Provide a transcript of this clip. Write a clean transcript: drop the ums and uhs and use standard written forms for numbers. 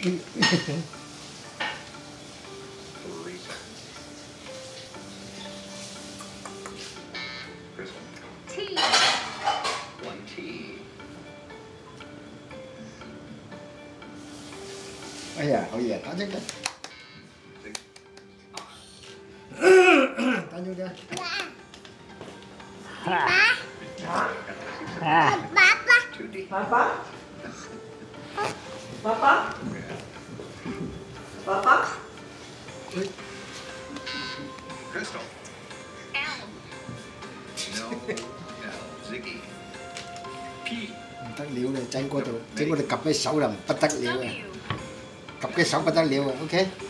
T. 1 T. Ây da, tá chứ kìa. Tá chứ kìa. Papa? Papa? Papa? Crystal. L. No. L. Ziggy. P. Tất liệu này, trên qua được cặp cái sấu là bất tất liệu W. à. Cặp cái sấu bất tất liệu à, ok.